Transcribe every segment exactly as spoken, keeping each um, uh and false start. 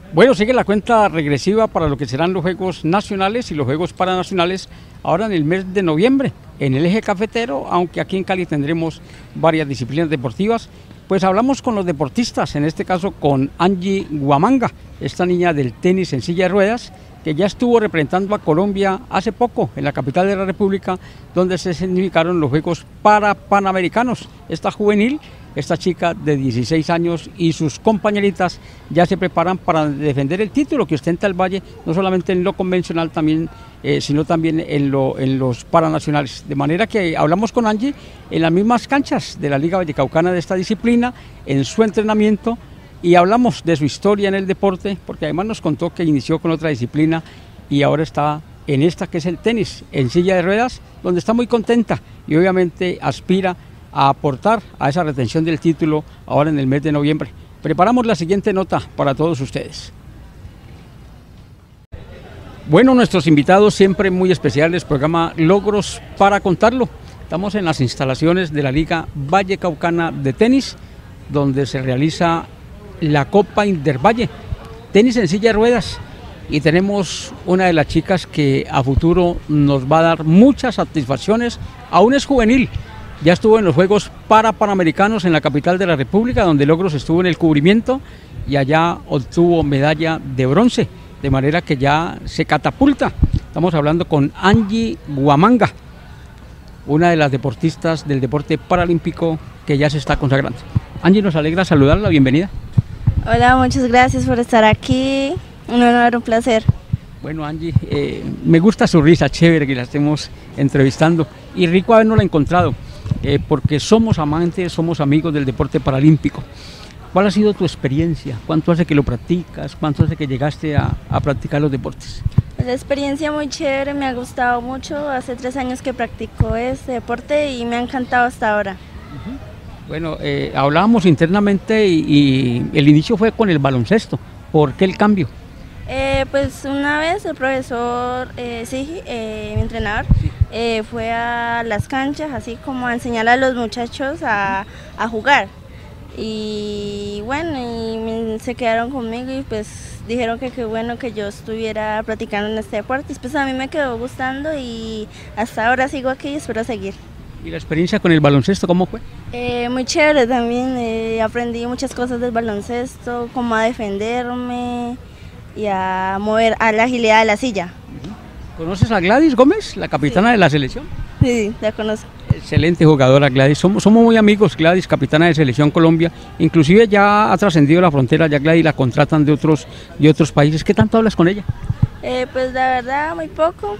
Bueno, sigue la cuenta regresiva para lo que serán los Juegos Nacionales y los Juegos Paranacionales ahora en el mes de noviembre, en el eje cafetero, aunque aquí en Cali tendremos varias disciplinas deportivas. Pues hablamos con los deportistas, en este caso con Angie Huamanga, esta niña del tenis en silla de ruedas, que ya estuvo representando a Colombia hace poco en la capital de la República, donde se significaron los Juegos Parapanamericanos. Esta juvenil, esta chica de dieciséis años y sus compañeritas ya se preparan para defender el título que ostenta el Valle, no solamente en lo convencional, también, eh, sino también en, lo, en los paranacionales. De manera que hablamos con Angie en las mismas canchas de la Liga Vallecaucana de esta disciplina, en su entrenamiento, y hablamos de su historia en el deporte, porque además nos contó que inició con otra disciplina y ahora está en esta que es el tenis, en silla de ruedas, donde está muy contenta y obviamente aspira a aportar a esa retención del título ahora en el mes de noviembre. Preparamos la siguiente nota para todos ustedes. Bueno, nuestros invitados siempre muy especiales, programa Logros para Contarlo. Estamos en las instalaciones de la Liga Vallecaucana de Tenis, donde se realiza la Copa Intervalle, tenis en silla de ruedas, y tenemos una de las chicas que a futuro nos va a dar muchas satisfacciones. Aún es juvenil, ya estuvo en los Juegos Parapanamericanos en la capital de la República, donde Logros estuvo en el cubrimiento y allá obtuvo medalla de bronce, de manera que ya se catapulta. Estamos hablando con Angie Huamanga, una de las deportistas del deporte paralímpico que ya se está consagrando. Angie, nos alegra saludarla, bienvenida. Hola, muchas gracias por estar aquí, un honor, un placer. Bueno, Angie, eh, me gusta su risa, chévere que la estemos entrevistando, y rico habernosla encontrado, eh, porque somos amantes, somos amigos del deporte paralímpico. ¿Cuál ha sido tu experiencia? ¿Cuánto hace que lo practicas? ¿Cuánto hace que llegaste a, a practicar los deportes? La experiencia muy chévere, me ha gustado mucho, hace tres años que practico este deporte y me ha encantado hasta ahora. Uh-huh. Bueno, eh, hablábamos internamente y, y el inicio fue con el baloncesto. ¿Por qué el cambio? Eh, pues una vez el profesor, eh, sí, eh, mi entrenador, sí. eh, fue a las canchas, así como a enseñar a los muchachos a, a jugar. Y bueno, y me, se quedaron conmigo y pues dijeron que qué bueno que yo estuviera practicando en este deporte. Y pues a mí me quedó gustando y hasta ahora sigo aquí y espero seguir. ¿Y la experiencia con el baloncesto cómo fue? Eh, muy chévere también, eh, aprendí muchas cosas del baloncesto, como a defenderme y a mover a la agilidad de la silla. ¿Conoces a Gladys Gómez, la capitana sí. de la selección? Sí, la conozco. Excelente jugadora Gladys, somos, somos muy amigos. Gladys, capitana de Selección Colombia, inclusive ya ha trascendido la frontera, ya Gladys la contratan de otros, de otros países. ¿Qué tanto hablas con ella? Eh, pues la verdad muy poco,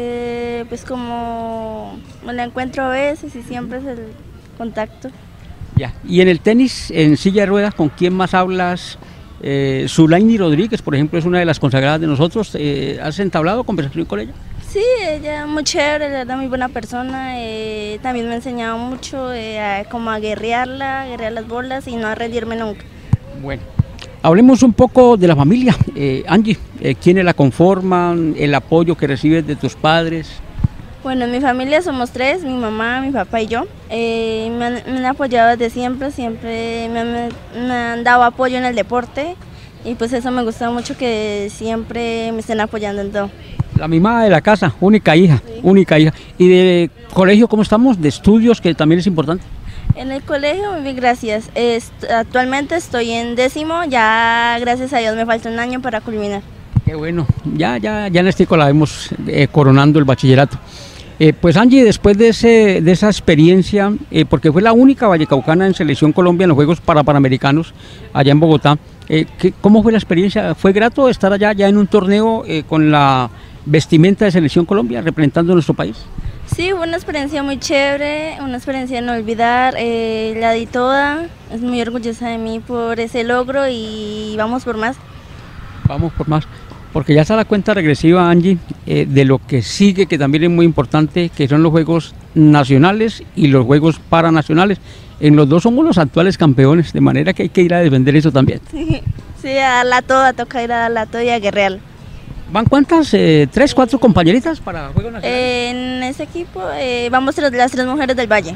eh, pues como me la encuentro a veces y siempre es el contacto. Ya. Y en el tenis, en silla de ruedas, ¿con quién más hablas? Eh, Zulaini Rodríguez, por ejemplo, es una de las consagradas de nosotros. Eh, ¿Has entablado conversación con ella? Sí, ella es muy chévere, la verdad, muy buena persona. Eh, también me ha enseñado mucho eh, a, como a guerrearla, a guerrear las bolas y no a rendirme nunca. Bueno, hablemos un poco de la familia. Eh, Angie, eh, ¿quiénes la conforman? ¿El apoyo que recibes de tus padres? Bueno, en mi familia somos tres, mi mamá, mi papá y yo. Eh, me, han, me han apoyado desde siempre, siempre me han, me han dado apoyo en el deporte y pues eso me gusta mucho, que siempre me estén apoyando en todo. La mimada de la casa, única hija, sí. única hija. ¿Y de colegio cómo estamos? ¿De estudios, que también es importante? En el colegio, muy bien, gracias. Est actualmente estoy en décimo, ya gracias a Dios me falta un año para culminar. Qué bueno, ya, ya, ya en este la vemos eh, coronando el bachillerato. Eh, pues Angie, después de, ese, de esa experiencia, eh, porque fue la única vallecaucana en Selección Colombia en los Juegos Parapanamericanos allá en Bogotá, eh, ¿qué, ¿cómo fue la experiencia? ¿Fue grato estar allá ya en un torneo eh, con la vestimenta de Selección Colombia representando a nuestro país? Sí, fue una experiencia muy chévere, una experiencia de no olvidar, eh, la di toda, es muy orgullosa de mí por ese logro y vamos por más. Vamos por más. Porque ya está la cuenta regresiva, Angie, eh, de lo que sigue, que también es muy importante, que son los Juegos Nacionales y los Juegos Paranacionales. En los dos somos los actuales campeones, de manera que hay que ir a defender eso también. Sí, sí, a darla toda, toca ir a darla toda y a guerrear. ¿Van cuántas? Eh, ¿Tres, cuatro compañeritas para Juegos Nacionales? Eh, en ese equipo eh, vamos las tres mujeres del Valle.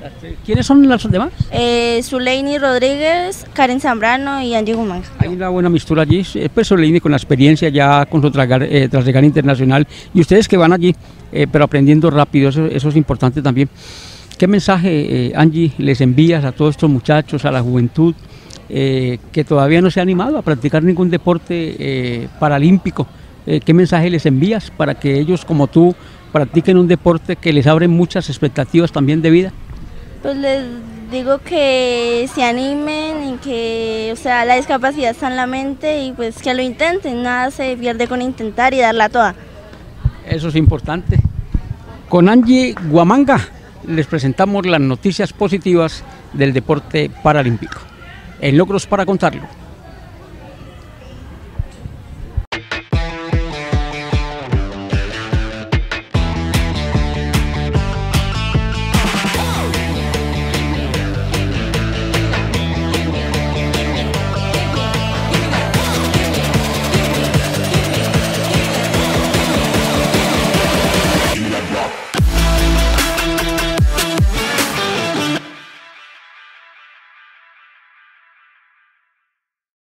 ¿Quiénes son los demás? Eh, Zuleini Rodríguez, Karen Zambrano y Angie Guzmán. Hay una buena mistura allí, pues Zuleini con la experiencia ya con su tragar, eh, traslegar internacional, y ustedes que van allí, eh, pero aprendiendo rápido, eso, eso es importante también. ¿Qué mensaje, eh, Angie, les envías a todos estos muchachos, a la juventud, eh, que todavía no se ha animado a practicar ningún deporte eh, paralímpico? Eh, ¿Qué mensaje les envías para que ellos, como tú, practiquen un deporte que les abre muchas expectativas también de vida? Pues les digo que se animen y que, o sea, la discapacidad está en la mente y pues que lo intenten, nada se pierde con intentar y darla toda. Eso es importante. Con Angie Guamanga les presentamos las noticias positivas del deporte paralímpico. En Logros para contarlo.